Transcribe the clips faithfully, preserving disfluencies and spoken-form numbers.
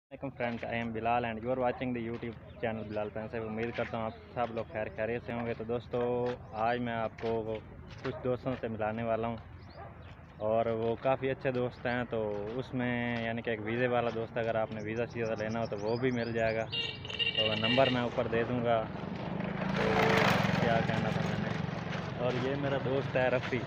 वालेकुम friends, I am Bilal and you are watching the YouTube channel Bilal fan से। उम्मीद करता हूँ आप सब लोग खैर खैरियत से होंगे। तो दोस्तों, आज मैं आपको कुछ दोस्तों से मिलाने वाला हूँ और वो काफ़ी अच्छे दोस्त हैं। तो उसमें यानी कि एक वीज़े वाला दोस्त, अगर आपने वीज़ा सीधा लेना हो तो वो भी मिल जाएगा। तो नंबर मैं ऊपर दे दूँगा। तो क्या कहना था मैंने। और ये मेरा दोस्त है रफ़ी,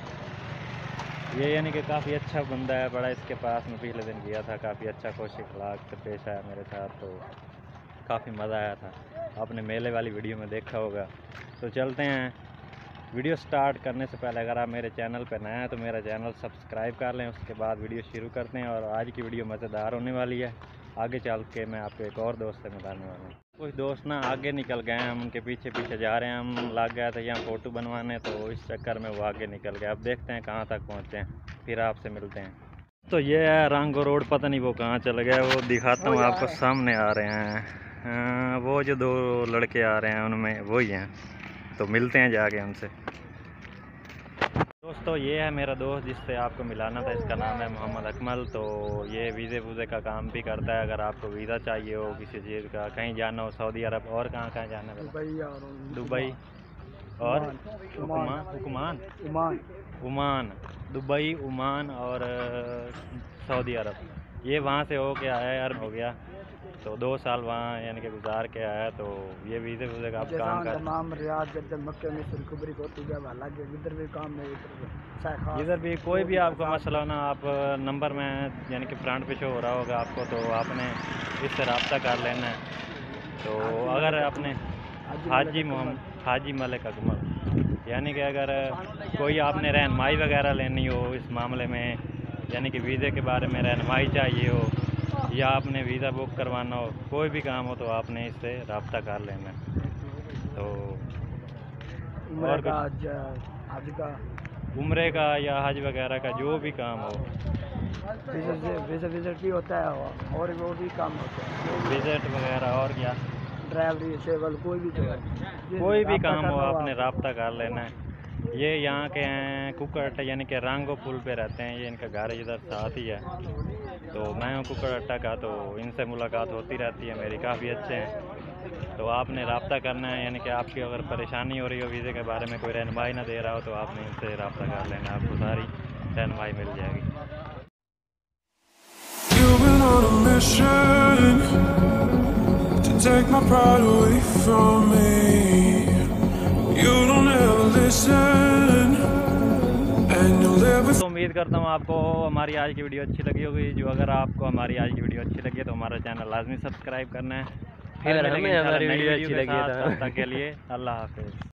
ये यानी कि काफ़ी अच्छा बंदा है, बड़ा इसके पास मैं पिछले दिन गया था, काफ़ी अच्छा खुश अखलाक से पेश आया मेरे साथ। तो काफ़ी मज़ा आया था, आपने मेले वाली वीडियो में देखा होगा। तो चलते हैं। वीडियो स्टार्ट करने से पहले अगर आप मेरे चैनल पर नए हैं तो मेरा चैनल सब्सक्राइब कर लें, उसके बाद वीडियो शुरू करते हैं। और आज की वीडियो मज़ेदार होने वाली है। आगे चल के मैं आपको एक और दोस्त से मिलाने वाला हूँ। कुछ दोस्त ना आगे निकल गए हैं, हम उनके पीछे पीछे जा रहे हैं। हम लग गए थे यहाँ फ़ोटो बनवाने, तो इस चक्कर में वो आगे निकल गए। अब देखते हैं कहाँ तक पहुँचते हैं, फिर आपसे मिलते हैं। तो ये है रांगो रोड, पता नहीं वो कहाँ चल गया। वो दिखाता हूँ आपको, सामने आ रहे हैं। आ, वो जो दो लड़के आ रहे हैं उनमें वही हैं, तो मिलते हैं जाके उनसे। दोस्तों, ये है मेरा दोस्त जिससे आपको मिलाना था, इसका नाम है मोहम्मद अकमल। तो ये वीज़े वूज़े का काम भी करता है। अगर आपको वीज़ा चाहिए हो किसी चीज़ का, कहीं जाना हो, सऊदी अरब और कहाँ कहाँ जाना है, दुबई और Oman Oman Oman, Dubai, Oman और सऊदी अरब, ये वहाँ से हो के आया यार, हो गया। तो दो साल वहाँ यानी कि गुजार के आया। तो ये वीज़े वूज़े का आप काम कर, तमाम रियाद जद्दल मक्के में सुरखुबरी होती है, हालांकि इधर भी काम है, इधर भी कोई भी आपको मसला हो ना, आप नंबर में यानी कि फ्रंट पे शो हो रहा होगा आपको, तो आपने इससे रब्ता कर लेना है। तो अगर आपने हाजी मोहम्मद हाजी मलिक अकमल, यानी कि अगर कोई आपने रहनुमाई वगैरह लेनी हो इस मामले में, यानी कि वीज़े के बारे में रहनुमाई चाहिए हो, या आपने वीज़ा बुक करवाना हो, कोई भी काम हो, तो आपने इससे रब्ता कर लेना है। तो और का हज का उम्रे का या हज वगैरह का जो भी काम हो, विजिट विजिट भी होता है और वो भी काम होता है, विजिट वगैरह और क्या ड्राइवरी सेवल कोई भी जो है, कोई भी काम हो आपने रब्ता कर लेना है। ये यहाँ के हैं कुकड़, यानी कि रांगो पुल पे रहते हैं। ये इनका घर इधर साथ ही है। तो मैं हूँ कुकड़ अट्टा का, तो इनसे मुलाकात होती रहती है मेरी, काफ़ी अच्छे हैं। तो आपने रब्ता करना है, यानी कि आपकी अगर परेशानी हो रही हो वीज़े के बारे में, कोई रहनुमाई ना दे रहा हो, तो आपने इनसे रब्ता कर लेना, आपको सारी रहनुमाई मिल जाएगी। Take my pride away from me. You don't ever listen, and you'll never. तो उम्मीद करता हूँ आपको हमारी आज की वीडियो अच्छी लगी होगी। जो अगर आपको हमारी आज की वीडियो अच्छी लगी है तो हमारा चैनल लाजमी सब्सक्राइब करना है। फिर अगर हमें हमारी वीडियो अच्छी लगी है तो तब तक के लिए अल्लाह हाफिज़।